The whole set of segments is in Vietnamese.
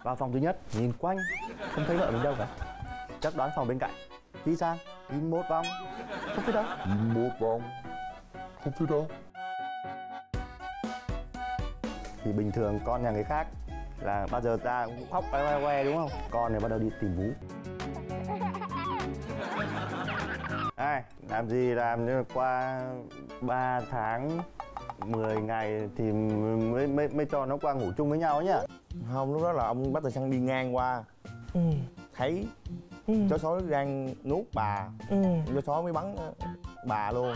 Vào phòng thứ nhất, nhìn quanh, không thấy vợ mình đâu cả. Chắc đoán phòng bên cạnh. Đi sang, nhìn một vòng, không thấy đâu. Nhìn một vòng, không thấy đâu. Thì bình thường con nhà người khác là bao giờ ta cũng khóc que đúng không? Con này bắt đầu đi tìm vú. Ai, làm gì làm, nhưng qua 3 tháng 10 ngày thì mới cho nó qua ngủ chung với nhau ấy nhá. Không, lúc đó là ông Bác Tài Xăng đi ngang qua, thấy chó sói đang nuốt bà, chó sói mới bắn bà luôn.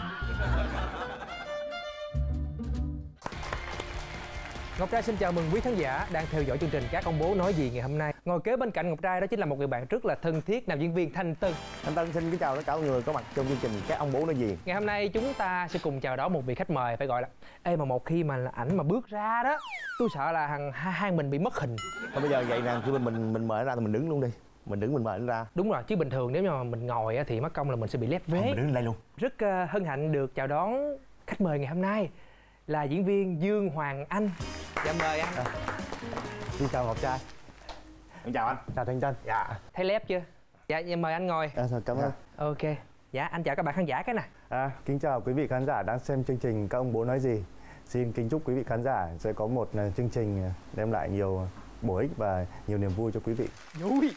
Ngọc Trai xin chào mừng quý khán giả đang theo dõi chương trình Các Ông Bố Nói Gì ngày hôm nay. Ngồi kế bên cạnh Ngọc Trai đó chính là một người bạn rất là thân thiết, nam diễn viên Thanh Tân. Thanh Tân xin kính chào tất cả mọi người có mặt trong chương trình Các Ông Bố Nói Gì. Ngày hôm nay chúng ta sẽ cùng chào đón một vị khách mời phải gọi là ê, mà một khi mà ảnh mà bước ra đó, tôi sợ là hai mình bị mất hình. Thôi bây giờ vậy nè, khi mình mời nó ra thì mình đứng luôn đi. Mình đứng mình mời nó ra. Đúng rồi, chứ bình thường nếu như mà mình ngồi thì mất công là mình sẽ bị lép vế. Mình đứng đây luôn. Rất hân hạnh được chào đón khách mời ngày hôm nay là diễn viên Dương Hoàng Anh. Dạ mời anh. Xin chào Ngọc Trai. Em chào anh. Chào Thanh Tân. Dạ. Thấy lép chưa? Dạ mời anh ngồi. Cảm ơn. Ok. Dạ anh chào các bạn khán giả cái này. Kính chào quý vị khán giả đang xem chương trình Các Ông Bố Nói Gì. Xin kính chúc quý vị khán giả sẽ có một chương trình đem lại nhiều bổ ích và nhiều niềm vui cho quý vị. Vui.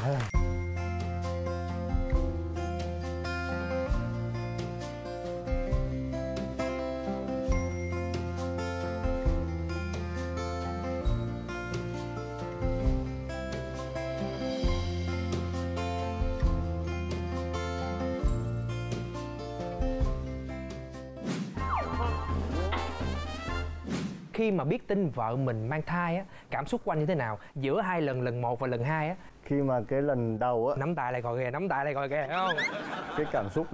Khi mà biết tin vợ mình mang thai á, cảm xúc của anh như thế nào? Giữa hai lần 1 và lần 2 á. Khi mà cái lần đầu á, nắm tay lại gọi kìa, nắm tay lại gọi kìa, thấy không? cái cảm xúc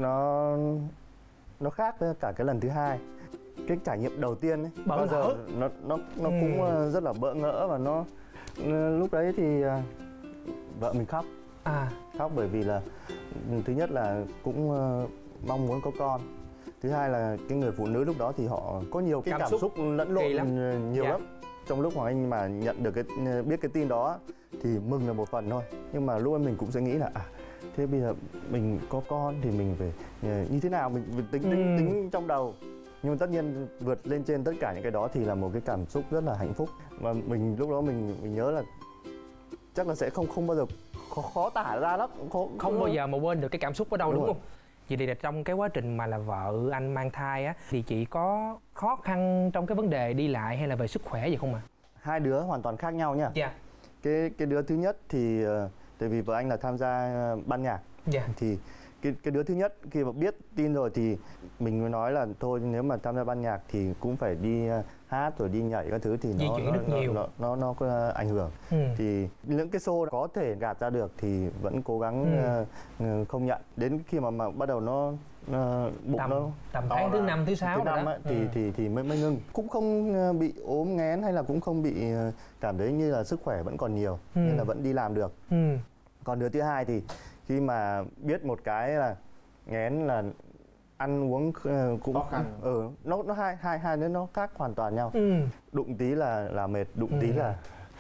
nó khác với cả cái lần thứ hai. Cái trải nghiệm đầu tiên ấy, Bỡ bao giờ ngỡ. nó cũng rất là bỡ ngỡ, và nó lúc đấy thì vợ mình khóc. Khóc bởi vì là thứ nhất là cũng mong muốn có con. Thứ hai là cái người phụ nữ lúc đó thì họ có nhiều cái cảm xúc lẫn lộn nhiều lắm. Trong lúc Hoàng Anh mà nhận được biết cái tin đó thì mừng là một phần thôi, nhưng mà lúc ấy mình cũng sẽ nghĩ là thế bây giờ mình có con thì mình phải như thế nào, mình tính trong đầu. Nhưng mà tất nhiên vượt lên trên tất cả những cái đó thì là một cái cảm xúc rất là hạnh phúc. Và mình lúc đó mình nhớ là chắc là sẽ không bao giờ khó tả ra lắm, không bao giờ mà quên được cái cảm xúc ở đâu, đúng không? Vậy thì trong cái quá trình mà là vợ anh mang thai á, thì chị có khó khăn trong cái vấn đề đi lại hay là về sức khỏe gì không ạ? Hai đứa hoàn toàn khác nhau nha. Dạ. Cái đứa thứ nhất thì tại vì vợ anh là tham gia ban nhạc. Dạ. Thì cái đứa thứ nhất khi mà biết tin rồi thì mình mới nói là thôi, nếu mà tham gia ban nhạc thì cũng phải đi hát rồi đi nhảy các thứ thì nó có ảnh hưởng. Thì những cái show có thể gạt ra được thì vẫn cố gắng không nhận. Đến khi mà bắt đầu nó bụng tầm tháng thứ 5 thứ 6 rồi đó. Thì mới ngưng. Cũng không bị ốm nghén hay là cũng không bị cảm thấy như là sức khỏe vẫn còn nhiều, nên là vẫn đi làm được. Còn đứa thứ hai thì khi mà biết một cái là nghén là ăn uống cũng khó khăn. Nó hai đứa nó khác hoàn toàn nhau. Đụng tí là mệt, đụng tí là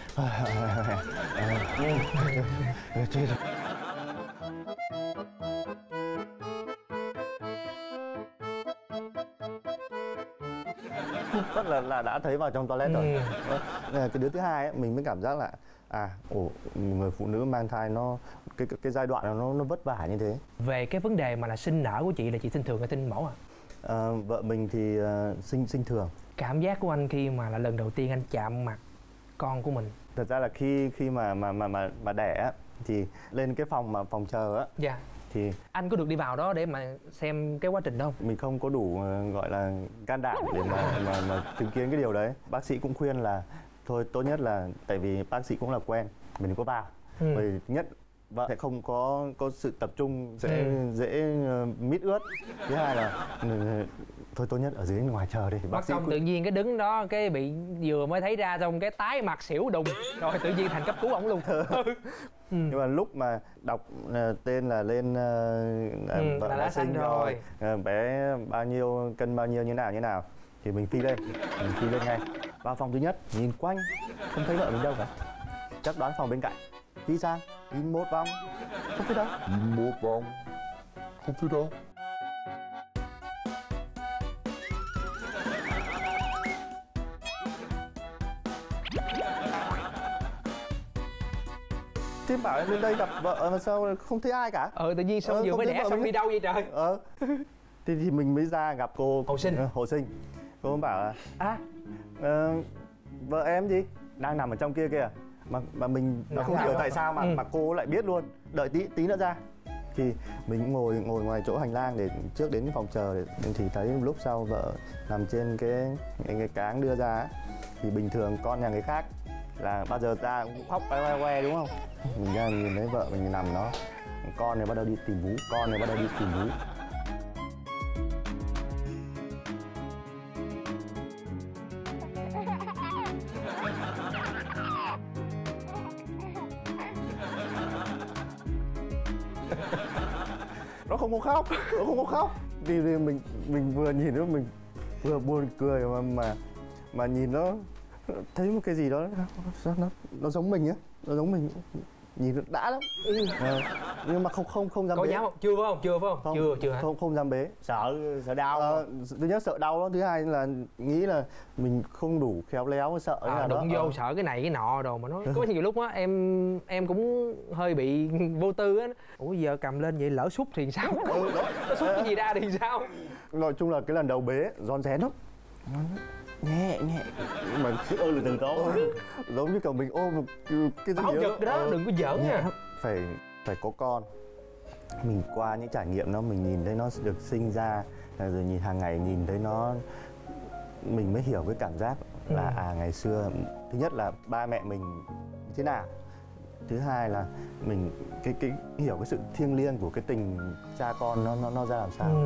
rất là đã thấy vào trong toilet rồi. Cái đứa thứ hai ấy, mình mới cảm giác là người phụ nữ mang thai nó cái giai đoạn nó vất vả như thế. Về cái vấn đề mà là sinh nở của chị là chị sinh thường hay sinh mổ à? Vợ mình thì sinh thường. Cảm giác của anh khi mà là lần đầu tiên anh chạm mặt con của mình? Thật ra là khi mà đẻ á, thì lên cái phòng chờ á. Dạ. Thì anh có được đi vào đó để mà xem cái quá trình đó không? Mình không có đủ gọi là can đảm để mà chứng kiến cái điều đấy. Bác sĩ cũng khuyên là thôi, tốt nhất là, tại vì bác sĩ cũng là quen, mình có vào. Bởi nhất vợ sẽ không có sự tập trung, sẽ dễ mít ướt. Thứ hai là thôi tốt nhất ở dưới ngoài chờ đi. Bác sĩ tự nhiên cái đứng đó cái bị vừa mới thấy ra xong cái tái mặt xỉu đùng rồi tự nhiên thành cấp cứu ổng luôn. Nhưng mà lúc mà đọc tên là lên vợ đã sinh rồi, bé bao nhiêu, cân bao nhiêu, như nào thì mình phi lên ngay. Vào phòng thứ nhất nhìn quanh không thấy vợ mình đâu cả. chắc đoán phòng bên cạnh. Đi sang, nhìn một vòng, không thấy đâu. Nhìn một vòng, không thấy đâu. Thế bảo em lên đây gặp vợ mà sao không thấy ai cả. Tự nhiên xong vừa mới đẻ xong đi đâu vậy trời. Thì mình mới ra gặp cô Hồ Sinh. Cô bảo là vợ em gì đang nằm ở trong kia kìa, mà mình không hiểu tại sao mà cô lại biết luôn. Đợi tí nữa ra. Thì mình ngồi ngoài chỗ hành lang để trước đến phòng chờ thì thấy lúc sau vợ nằm trên cái cáng đưa ra. Thì bình thường con nhà người khác là bao giờ ta cũng khóc que đúng không? Mình ra nhìn thấy vợ mình nằm đó, con này bắt đầu đi tìm vú, nó không có khóc, vì mình vừa nhìn nó mình vừa buồn cười mà nhìn nó thấy một cái gì đó nó giống mình á, nó giống mình, nhìn nó đã lắm. Nhưng mà không dám có bế. dám không? Chưa phải không? Chưa hả? Không dám bế, sợ đau. thứ nhất sợ đau đó, thứ hai là nghĩ là mình không đủ khéo léo, sợ là đụng vô sợ cái này cái nọ đồ mà nó có nhiều lúc á em cũng hơi bị vô tư á. Ủa giờ cầm lên vậy lỡ xúc thì sao? Nó xúc cái gì ra thì sao? Nói chung là cái lần đầu bế rón rén lắm, nhẹ mà cứ ơi từ đó giống như kiểu mình ôm một cái gì đó. Đừng có giỡn nha. Phải có con, mình qua những trải nghiệm đó mình nhìn thấy nó được sinh ra rồi nhìn hàng ngày nhìn thấy nó, mình mới hiểu cái cảm giác là ngày xưa thứ nhất là ba mẹ mình thế nào, thứ hai là mình cái hiểu cái sự thiêng liêng của cái tình cha con nó ra làm sao.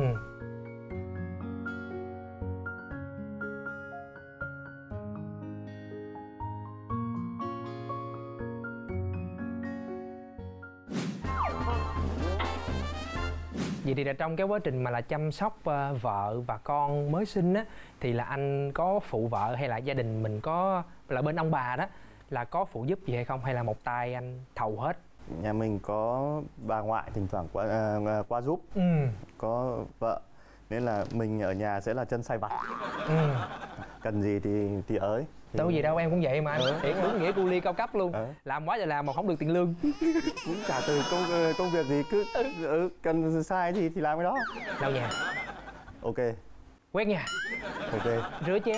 Vậy thì là trong cái quá trình mà là chăm sóc vợ và con mới sinh á, thì là anh có phụ vợ hay là gia đình mình có là bên ông bà đó là có phụ giúp gì hay không, hay là một tay anh thầu hết? Nhà mình có bà ngoại thỉnh thoảng qua giúp, có vợ nên là mình ở nhà sẽ là chân sai vặt. Cần gì thì ới. Đâu gì đâu, em cũng vậy mà anh. Thiện đúng nghĩa cu li cao cấp luôn. Làm quá trời làm mà không được tiền lương. Cũng chả từ công việc gì, cứ cần sai gì thì làm cái đó. Lau nhà. Ok. Quét nhà. Ok. Rửa chén.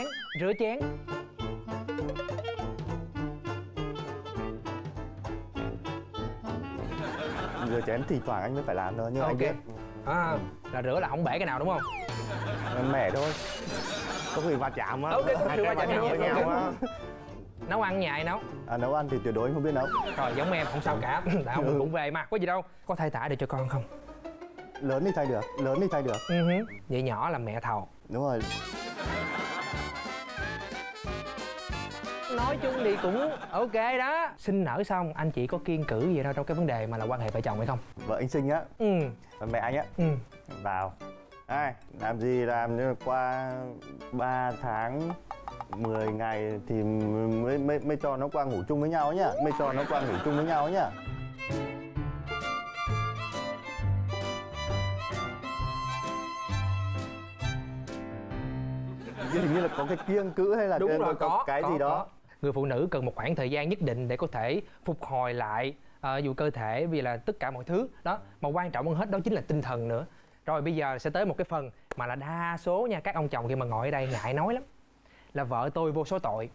Rửa chén thì thoảng anh mới phải làm thôi, nhưng anh biết. Là rửa là không bể cái nào đúng không? Mẻ thôi. Có người va chạm á. Hai cái va chạm với nhau á. Nấu ăn nhà ai nấu? Nấu ăn thì tuyệt đối không biết nấu. Rồi giống em không sao cả. Tại mình cũng về mà, có gì đâu. Có thay tả được cho con không? Lớn thì thay được. Vậy nhỏ là mẹ thầu. Đúng rồi. Nói chung thì cũng ok đó. Sinh nở xong anh chị có kiêng cữ gì đâu trong cái vấn đề mà là quan hệ vợ chồng hay không? Vợ anh sinh á, mẹ anh á, vào làm gì làm, nhưng qua 3 tháng 10 ngày thì mới cho nó qua ngủ chung với nhau nhá, Hình như là có cái kiêng cữ hay là đúng rồi, có cái gì đó. Người phụ nữ cần một khoảng thời gian nhất định để có thể phục hồi lại dù cơ thể vì là tất cả mọi thứ đó, mà quan trọng hơn hết đó chính là tinh thần nữa. Rồi bây giờ sẽ tới một cái phần mà là đa số nha, các ông chồng khi mà ngồi ở đây ngại nói lắm, là vợ tôi vô số tội.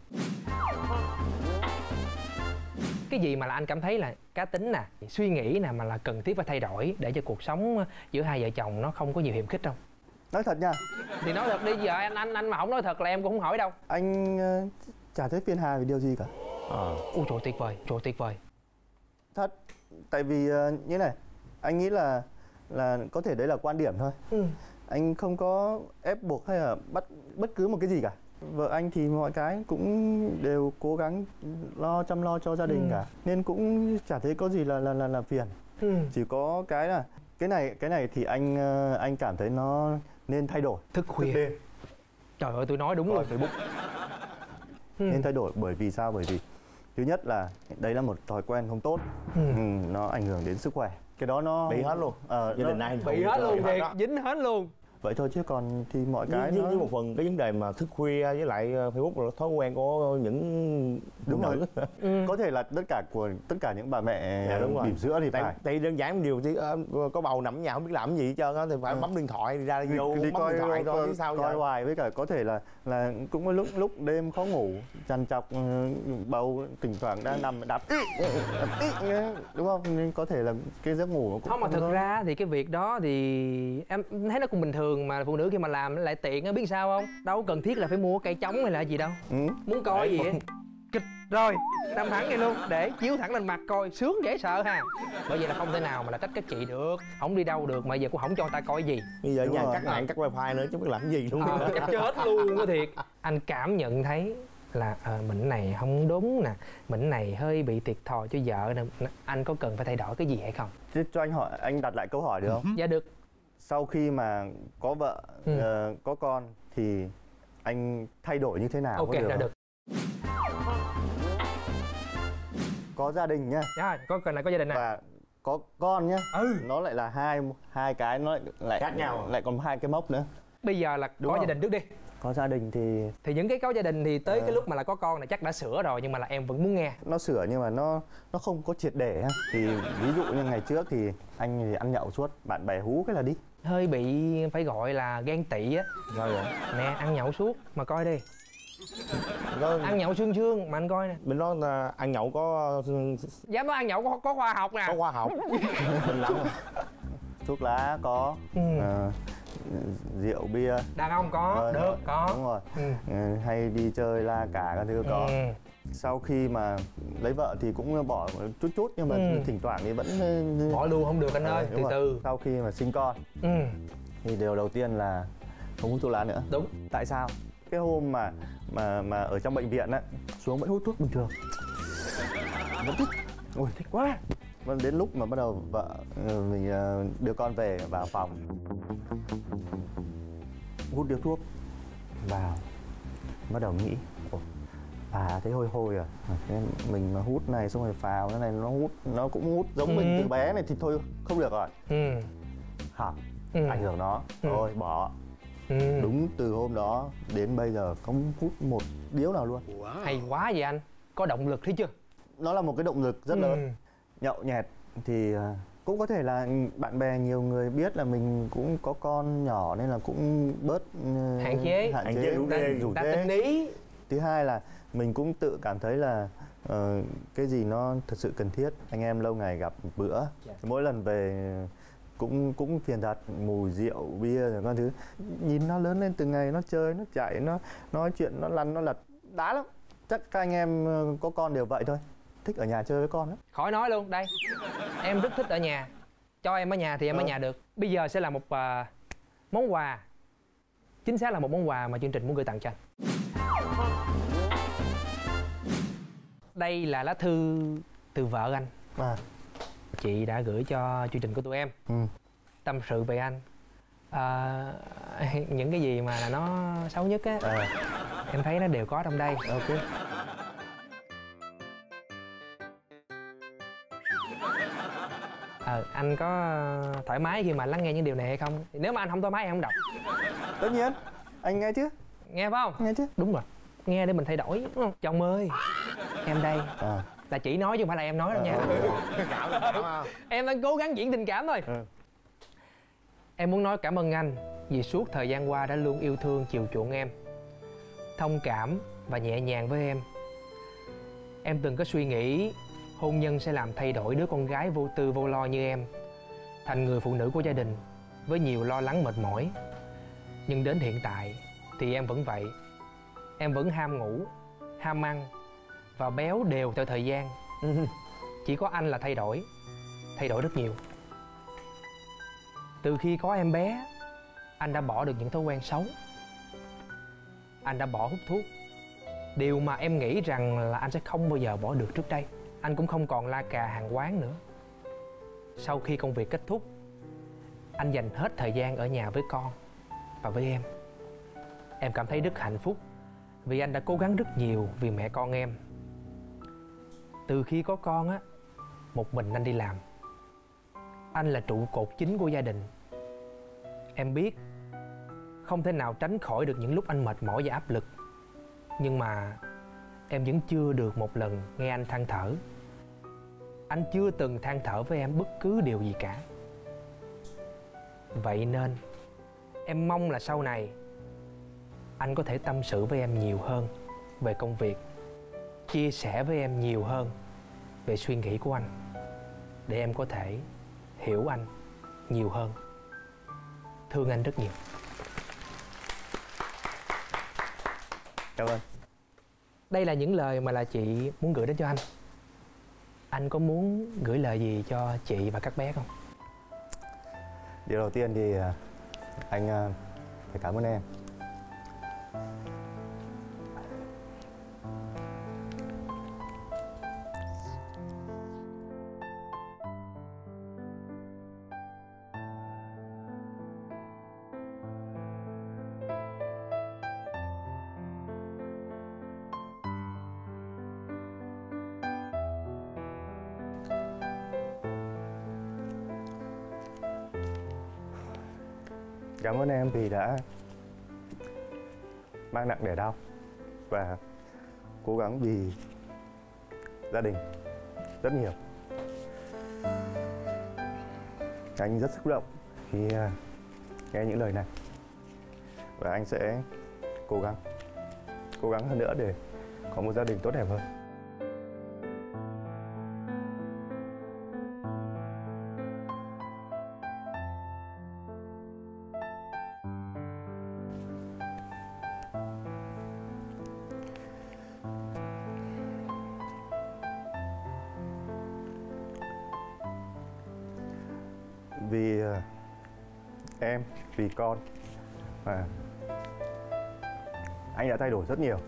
Cái gì mà là anh cảm thấy là cá tính nè, suy nghĩ nè mà là cần thiết phải thay đổi để cho cuộc sống giữa hai vợ chồng nó không có nhiều hiềm khích không? Nói thật nha. Thì nói thật đi, giờ anh mà không nói thật là em cũng không hỏi đâu. Anh chả thấy phiền hà về điều gì cả. Ôi trời tuyệt vời. Thật, tại vì như này, anh nghĩ là có thể đấy là quan điểm thôi. Anh không có ép buộc hay là bắt bất cứ một cái gì cả. Vợ anh thì mọi cái cũng đều cố gắng chăm lo cho gia đình cả, nên cũng chả thấy có gì là phiền. Chỉ có cái là cái này thì anh cảm thấy nó nên thay đổi. Thức khuya. Trời ơi tôi nói đúng luôn. Facebook. Nên thay đổi bởi vì sao? Bởi vì Thứ nhất là đấy là một thói quen không tốt. Nó ảnh hưởng đến sức khỏe. Cái đó nó bị hết luôn. Gia đình ai bị hết luôn, thiệt, dính hết luôn. Vậy thôi chứ còn thì mọi cái với, nó... với một phần cái vấn đề mà thức khuya với lại Facebook là thói quen của những đúng rồi. Có thể là tất cả những bà mẹ bỉm sữa thì phải. Tại đơn giản một điều thì có bầu nằm ở nhà không biết làm gì hết trơn á thì phải bấm điện thoại đi ra vô đi bấm coi, điện thoại thôi chứ sao coi hoài. Với cả có thể là cũng có lúc đêm khó ngủ, trằn trọc, bầu thỉnh thoảng đang nằm đạp đúng không, nên có thể là cái giấc ngủ nó cũng không mà thực ra thì cái việc đó thì em thấy nó cũng bình thường, mà phụ nữ khi mà làm lại tiện á, biết sao không, đâu cần thiết là phải mua cây trống hay là gì đâu. Muốn coi gì á kịch rồi đâm thẳng vậy luôn để chiếu thẳng lên mặt coi sướng dễ sợ ha. Bởi vậy là không thể nào mà là trách các chị được, không đi đâu được mà giờ cũng không cho người ta coi gì. Bây giờ nhà cắt mạng cắt wifi nữa chứ biết làm gì luôn. Chắc chết luôn á thiệt. Anh cảm nhận thấy là mình này không đúng nè, mình này hơi bị thiệt thòi cho vợ nè, anh có cần phải thay đổi cái gì hay không? Chứ cho anh hỏi, anh đặt lại câu hỏi được không? Dạ được. Sau khi mà có vợ, có con thì anh thay đổi như thế nào? Ok, đã được. Có gia đình nhá. Rồi, có cần là có gia đình này. Và có con nhá. Nó lại là hai cái nó lại khác nhau, lại còn hai cái mốc nữa. Bây giờ là có gia đình trước đi. Có gia đình thì những cái có gia đình thì tới cái lúc mà là có con là chắc đã sửa rồi, nhưng mà là em vẫn muốn nghe. Nó sửa nhưng mà nó không có triệt để. Thì ví dụ như ngày trước thì anh thì ăn nhậu suốt, bạn bè hú cái là đi. Hơi bị phải gọi là ghen tị á. Rồi nè, ăn nhậu suốt mà coi đi. Ăn nhậu sương sương mà anh coi nè. Mình nói là ăn nhậu có dám nói ăn nhậu có khoa học nè. Có khoa học. Mình làm thuốc lá có, rượu bia đàn ông có, được có, đúng rồi. Hay đi chơi la cà các thứ có. Sau khi mà lấy vợ thì cũng bỏ chút nhưng mà thỉnh thoảng thì vẫn bỏ luôn không được anh ơi, từ từ. Sau khi mà sinh con thì điều đầu tiên là không hút thuốc lá nữa. Đúng. Tại sao? Cái hôm mà ở trong bệnh viện á, xuống vẫn hút thuốc bình thường, vẫn thích. Ôi thích quá. Và đến lúc mà bắt đầu vợ mình đưa con về vào phòng, hút điếu thuốc vào, bắt đầu nghĩ thấy hôi hôi à, mình mà hút này xong rồi phào cái này nó cũng hút giống mình từ bé này thì thôi không được rồi. Học ảnh hưởng nó thôi bỏ. Đúng từ hôm đó đến bây giờ không hút một điếu nào luôn. Hay quá vậy anh, có động lực thấy chưa? Nó là một cái động lực rất lớn. Nhậu nhẹt thì cũng có thể là bạn bè nhiều người biết là mình cũng có con nhỏ nên là cũng bớt hạn chế rủ ta tinh ý. Thứ hai là mình cũng tự cảm thấy là cái gì nó thật sự cần thiết. Anh em lâu ngày gặp một bữa, mỗi lần về cũng phiền thật, mùi rượu bia rồi con thứ, nhìn nó lớn lên từng ngày, nó chơi, nó chạy, nó nói chuyện, nó lăn, nó lật, đã lắm. Chắc các anh em có con đều vậy thôi, thích ở nhà chơi với con đó. Khỏi nói luôn, đây em rất thích ở nhà, cho em ở nhà thì em ở nhà được. Bây giờ sẽ là một món quà, chính xác là một món quà mà chương trình muốn gửi tặng cho anh. Đây là lá thư từ vợ anh. Chị đã gửi cho chương trình của tụi em. Tâm sự về anh, những cái gì mà là nó xấu nhất á, em thấy nó đều có trong đây. Ok. Anh có thoải mái khi mà lắng nghe những điều này hay không? Nếu mà anh không thoải mái em không đọc. Tất nhiên, anh nghe chứ. Nghe phải không? Nghe chứ. Đúng rồi, nghe để mình thay đổi, đúng không? Chồng ơi, em đây. Là chị nói chứ không phải là em nói đâu nha. Em đang cố gắng diễn tình cảm thôi. Em muốn nói cảm ơn anh vì suốt thời gian qua đã luôn yêu thương chiều chuộng em, thông cảm và nhẹ nhàng với em. Em từng có suy nghĩ hôn nhân sẽ làm thay đổi đứa con gái vô tư vô lo như em thành người phụ nữ của gia đình với nhiều lo lắng mệt mỏi. Nhưng đến hiện tại thì em vẫn vậy. Em vẫn ham ngủ, ham ăn và béo đều theo thời gian. Chỉ có anh là thay đổi rất nhiều. Từ khi có em bé, anh đã bỏ được những thói quen xấu. Anh đã bỏ hút thuốc, điều mà em nghĩ rằng là anh sẽ không bao giờ bỏ được trước đây. Anh cũng không còn la cà hàng quán nữa. Sau khi công việc kết thúc, anh dành hết thời gian ở nhà với con và với em. Em cảm thấy rất hạnh phúc vì anh đã cố gắng rất nhiều vì mẹ con em. Từ khi có con á, một mình anh đi làm. Anh là trụ cột chính của gia đình. Em biết không thể nào tránh khỏi được những lúc anh mệt mỏi và áp lực. Nhưng mà em vẫn chưa được một lần nghe anh than thở. Anh chưa từng than thở với em bất cứ điều gì cả. Vậy nên em mong là sau này anh có thể tâm sự với em nhiều hơn về công việc, chia sẻ với em nhiều hơn về suy nghĩ của anh, để em có thể hiểu anh nhiều hơn. Thương anh rất nhiều. Cảm ơn. Đây là những lời mà là chị muốn gửi đến cho anh. Anh có muốn gửi lời gì cho chị và các bé không? Điều đầu tiên thì anh phải cảm ơn em. Cảm ơn em vì đã mang nặng đẻ đau và cố gắng vì gia đình rất nhiều. Anh rất xúc động khi nghe những lời này, và anh sẽ cố gắng hơn nữa để có một gia đình tốt đẹp hơn. Vì em, vì con mà anh đã thay đổi rất nhiều.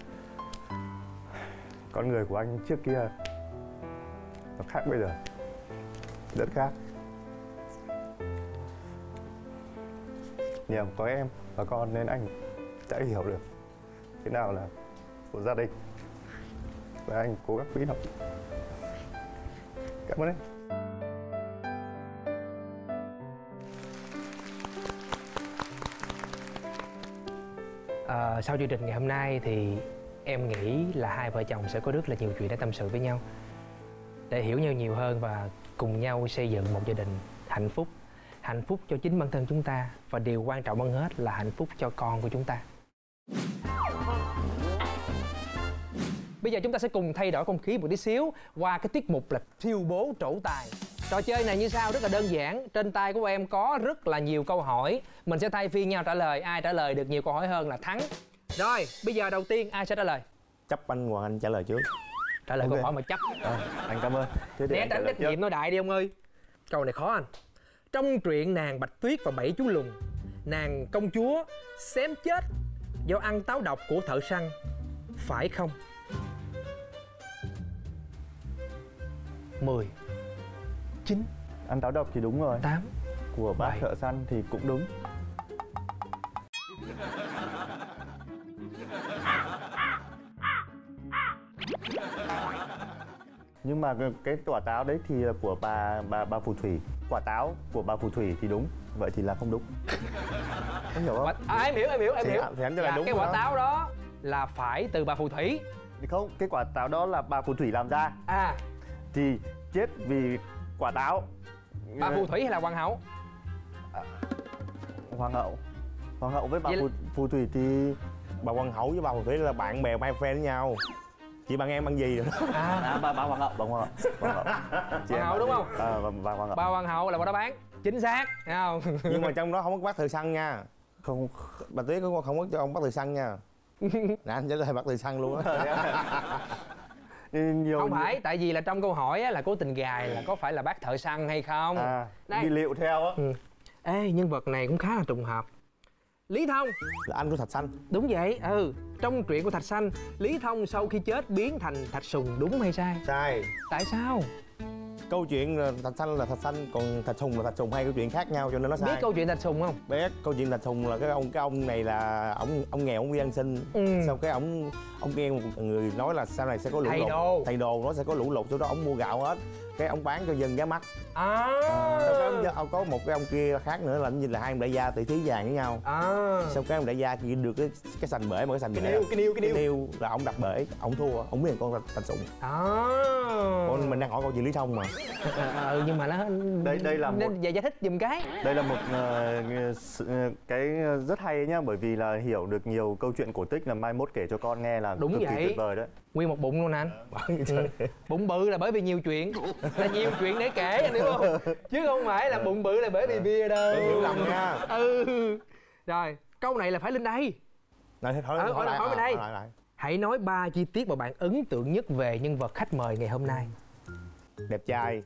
Con người của anh trước kia nó khác bây giờ, rất khác. Nhờ có em và con nên anh đã hiểu được thế nào là một gia đình, và anh cố gắng quý nó. Cảm ơn em. Sau chương trình ngày hôm nay thì em nghĩ là hai vợ chồng sẽ có rất là nhiều chuyện để tâm sự với nhau, để hiểu nhau nhiều hơn và cùng nhau xây dựng một gia đình hạnh phúc. Hạnh phúc cho chính bản thân chúng ta, và điều quan trọng hơn hết là hạnh phúc cho con của chúng ta. Bây giờ chúng ta sẽ cùng thay đổi không khí một tí xíu qua cái tiết mục là siêu bố trổ tài. Trò chơi này như sau, rất là đơn giản. Trên tay của em có rất là nhiều câu hỏi. Mình sẽ thay phiên nhau trả lời. Ai trả lời được nhiều câu hỏi hơn là thắng. Rồi, bây giờ đầu tiên ai sẽ trả lời? Chấp anh hoặc anh trả lời trước. Trả lời câu hỏi mà chấp. Anh cảm ơn. Né tránh trách nhiệm nói đại đi ông ơi. Câu này khó anh. Trong truyện Nàng Bạch Tuyết và Bảy Chú Lùn, nàng công chúa xém chết do ăn táo độc của thợ săn, phải không? 10 9 Ăn táo độc thì đúng rồi. 8 Của bác 7. thợ săn thì cũng đúng. Nhưng mà cái quả táo đấy thì là của bà phù thủy. Quả táo của bà phù thủy thì đúng, vậy thì là không đúng. Em hiểu không? Em hiểu. Thì anh trả lời đúng cái rồi quả đó. táo đó là phải từ bà phù thủy. Không, cái quả táo đó là bà phù thủy làm ra. Thì chết vì quả táo. Bà phù thủy hay là hoàng hậu? Hoàng hậu với bà Vậy phù thủy thì Bà hoàng hậu với bà phù thủy là bạn bè, my friend với nhau. Chị bằng em bằng gì rồi đó. bà hoàng hậu. Hoàng hậu đúng không? Bà hoàng hậu. Bà hoàng hậu là một đáp án chính xác, thấy không? Nhưng mà trong đó không có bác thợ săn nha. Không. Bà Tuyết cũng không có cho ông bác thợ săn nha. Nè anh trả lời bác thợ săn luôn á. Không phải, tại vì là trong câu hỏi á, là cố tình gài là có phải là bác thợ săn hay không. Đi liệu theo á. Ê, nhân vật này cũng khá là trùng hợp. Lý Thông Là anh của Thạch Xanh. đúng vậy. Trong truyện của Thạch Xanh, Lý Thông sau khi chết biến thành Thạch Sùng, đúng hay sai? Sai. Tại sao? Câu chuyện thạch xanh là thạch xanh, còn thạch sùng là thạch sùng, hai câu chuyện khác nhau cho nên nó sai. Biết câu chuyện thạch sùng không? Biết. Câu chuyện thạch sùng là cái ông này là ông nghèo, ông đi ăn xin. Sau cái ông nghe một người nói là sau này sẽ có lũ lụt, thầy đồ nó sẽ có lũ lụt, sau đó ông mua gạo hết, cái ông bán cho dân giá mắc. Sau cái ông có một cái ông kia khác nữa là như là hai ông đại gia tỷ thí vàng với nhau. Sau cái ông đại gia kia được cái sành bể, mà cái sành bể cái niêu là ông đập bể, ông thua, ông biết con thạch sùng. Còn mình đang hỏi câu chuyện Lý Thông mà. Nhưng mà nó đây là một giải thích giùm cái. Đây là một cái rất hay nhá, bởi vì là hiểu được nhiều câu chuyện cổ tích là mai mốt kể cho con nghe là đúng cực vậy. kỳ tuyệt vời đấy. Nguyên một bụng luôn anh. Bụng bự là bởi vì nhiều chuyện, là nhiều chuyện để kể anh hiểu không? Chứ không phải là bụng bự là bởi vì bia đâu. Hiểu lầm nha. Rồi câu này là phải lên đây. Hỏi bên đây. Hãy nói 3 chi tiết mà bạn ấn tượng nhất về nhân vật khách mời ngày hôm nay. Đẹp trai.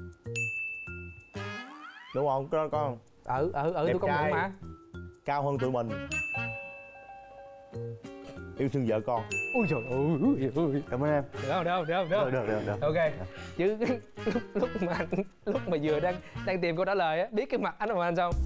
Đúng không? Có không? Tôi công nhận mà. Cao hơn tụi mình. Yêu thương vợ con. Ui trời ơi. Cảm ơn em. Được. Ok. Chứ lúc mà vừa đang tìm câu trả lời á, biết cái mặt anh mà anh xong.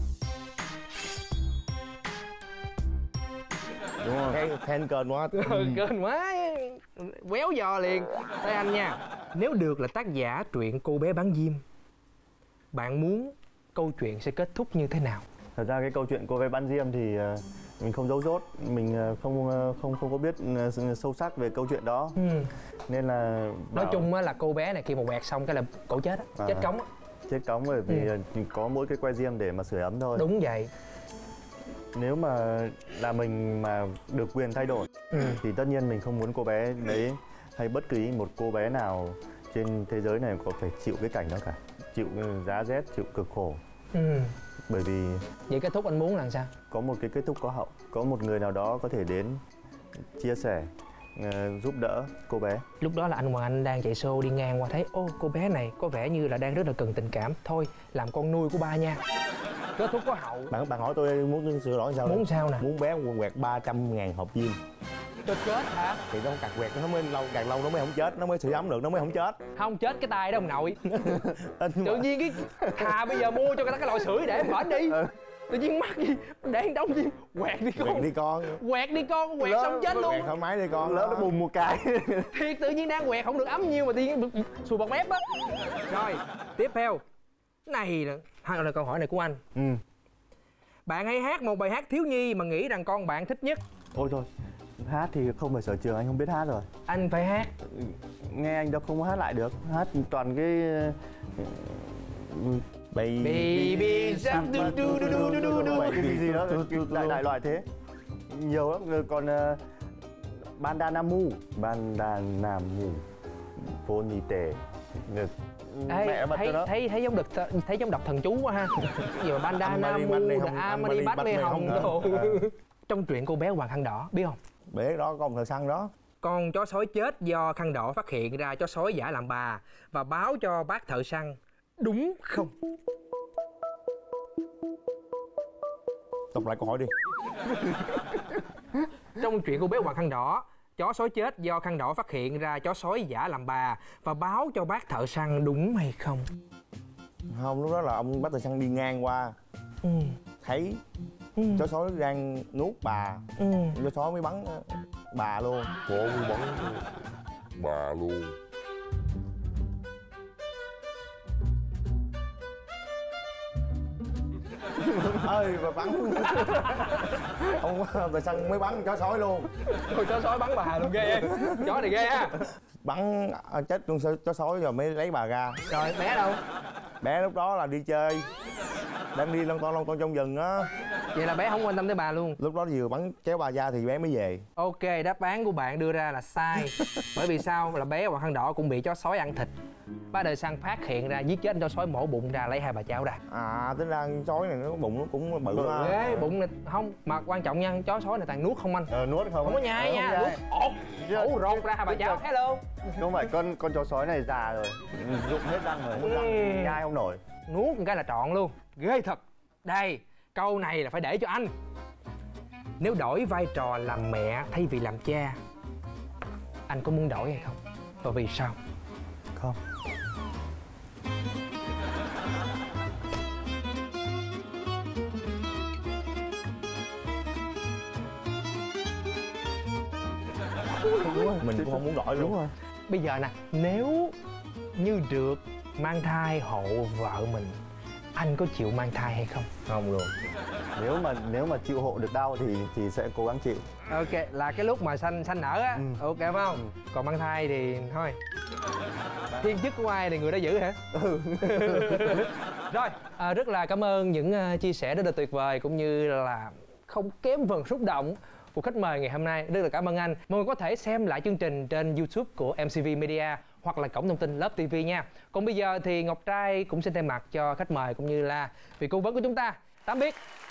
Đúng không? Khen kênh quá. Kênh quá. Quéo giò liền. Đây anh nha. Nếu được là tác giả truyện Cô Bé Bán Diêm, bạn muốn câu chuyện sẽ kết thúc như thế nào? Thật ra cái câu chuyện Cô Bé Bán Diêm thì mình không giấu dốt, mình không có biết sâu sắc về câu chuyện đó. Nên là nói chung á là cô bé này khi mà quẹt xong cái là cổ chết á, chết cống á. Chết cống bởi vì có mỗi cái que diêm để mà sưởi ấm thôi. Đúng vậy. Nếu mà là mình mà được quyền thay đổi thì tất nhiên mình không muốn cô bé đấy hay bất kỳ một cô bé nào trên thế giới này có phải chịu cái cảnh đó cả, chịu giá rét, chịu cực khổ. Bởi vì vậy kết thúc anh muốn là sao? Có một cái kết thúc có hậu, có một người nào đó có thể đến chia sẻ, giúp đỡ cô bé. Lúc đó là anh Hoàng Anh đang chạy show đi ngang qua thấy ô cô bé này có vẻ như là đang rất là cần tình cảm, thôi làm con nuôi của ba nha. Kết thúc có hậu. Bạn hỏi tôi muốn sửa đổi sao? Muốn sao nè? Muốn bé quẹt 300.000 hộp diêm. Cho chết hả? Thì nó càng quẹt nó mới lâu, càng lâu nó mới không chết, nó mới sưởi ấm được, nó mới không chết. Không chết cái tay đó ông nội. Tự nhiên cái thà bây giờ mua cho cái loại sưởi để bển đi. Tự nhiên mắc gì để đóng diêm, quẹt đi con. Quẹt đi con, quẹt xong chết luôn. Quẹt thoải mái đi con. Lỡ nó bùng một cái. Thiệt tự nhiên đang quẹt không được ấm nhiêu mà tự nhiên sùi bọt mép á. Rồi, tiếp theo. Này là câu hỏi này của anh. Bạn hay hát một bài hát thiếu nhi mà nghĩ rằng con bạn thích nhất. Ôi thôi, hát thì không phải sở trường, anh không biết hát rồi. Anh phải hát. Nghe anh đâu không hát lại được. Hát toàn cái baby shark du du du du du du cái gì đó đại loại thế. Nhiều lắm. Còn Bandanamu vô nhì tề. Mẹ thấy giống đọc thần chú quá ha. Gì mà Bandanamu, Amani Bát Mê Hồng đồ. Trong truyện Cô Bé Hoàng Khăn Đỏ biết không? Biết đó, có một thợ săn đó. Con chó sói chết do khăn đỏ phát hiện ra chó sói giả làm bà và báo cho bác thợ săn, đúng không? Đọc lại câu hỏi đi. Trong truyện Cô Bé Hoàng Khăn Đỏ, chó sói chết do khăn đỏ phát hiện ra chó sói giả làm bà và báo cho bác thợ săn, đúng hay không? Không, lúc đó là ông bác thợ săn đi ngang qua, thấy chó sói đang nuốt bà, chó sói mới bắn bà luôn. Có mới bắn bà luôn. Ơi bà bắn. Ông thợ săn mới bắn chó sói luôn. Ôi, chó sói bắn bà luôn, ghê. Chó này ghê ha. Bắn chết luôn chó sói rồi mới lấy bà ra. Rồi bé đâu? Bé lúc đó là đi chơi, đang đi lon ton trong rừng á. Vậy là bé không quan tâm tới bà luôn. Lúc đó vừa bắn kéo bà ra thì bé mới về. Ok, đáp án của bạn đưa ra là sai. Bởi vì sao? Là bé Hoàng Khăn Đỏ cũng bị chó sói ăn thịt. Bác đời săn phát hiện ra, giết chết chó sói, mổ bụng ra lấy hai bà cháu ra. À, tính ra sói này nó bụng nó cũng bự ha. Ghê, bụng này không, mà quan trọng nha, chó sói này toàn nuốt không anh? Nuốt không? Không có nhai nha, nuốt ổ rột ra hai bà cháu. Hello. Không phải con chó sói này già rồi, rụng hết răng rồi, hết răng nhai không nổi. Nuốt một cái là trọn luôn, ghê thật. Đây, câu này là phải để cho anh. Nếu đổi vai trò làm mẹ thay vì làm cha, anh có muốn đổi hay không? Và vì sao? Không. Mình cũng không muốn đổi luôn. Đúng rồi. Bây giờ nè, nếu như được mang thai hộ vợ mình, anh có chịu mang thai hay không? Không luôn. Nếu mà chịu hộ được đau thì sẽ cố gắng chịu. Ok, là cái lúc mà sanh nở á. Ok phải không? Còn mang thai thì thôi. Thiên chức của ai thì người đó giữ hả? Rồi, rất là cảm ơn những chia sẻ rất là tuyệt vời cũng như là không kém phần xúc động của khách mời ngày hôm nay. Rất là cảm ơn anh. Mọi người có thể xem lại chương trình trên YouTube của MCV Media hoặc là cổng thông tin Love TV nha. Còn bây giờ thì Ngọc Trai cũng xin thay mặt cho khách mời cũng như là vị cố vấn của chúng ta. Tạm biệt.